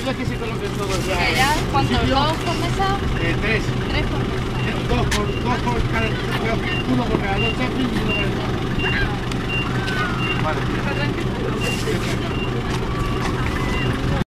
ayuda es que se coloquen todos ya. ¿Ya? ¿Cuántos? ¿2 por mesa? 3. 3 por mesa. Dos por cada, uno por cada dos shopping y uno por el. Vale.